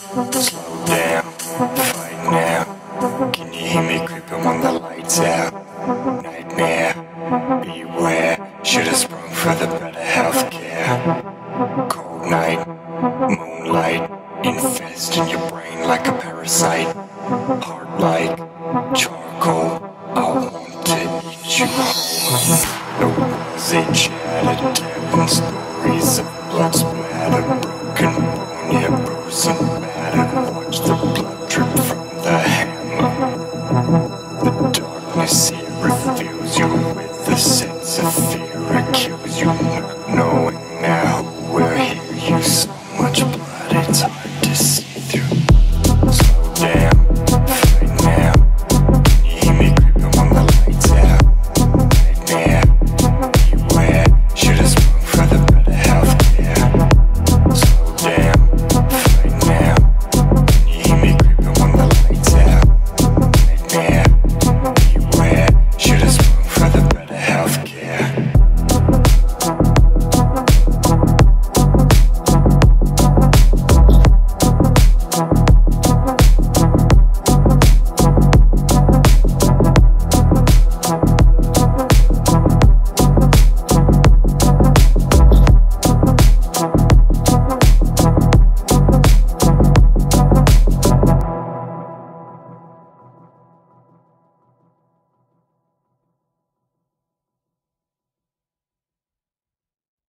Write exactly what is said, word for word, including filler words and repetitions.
Slow down, fight now. Can you hear me creeping when the lights out? Nightmare, beware. Should've sprung for the better healthcare. Cold night, moonlight, infest in your brain like a parasite. Heart like charcoal, I want to eat you whole. The walls they chattered, telling stories of blood splatter, broken bone, yeah, bruised and battered. Watch the blood drip from the hammer. The darkness here reveals you with a sense of fear. It kills you not knowing now who will hear you. So much blood, it's hard to see.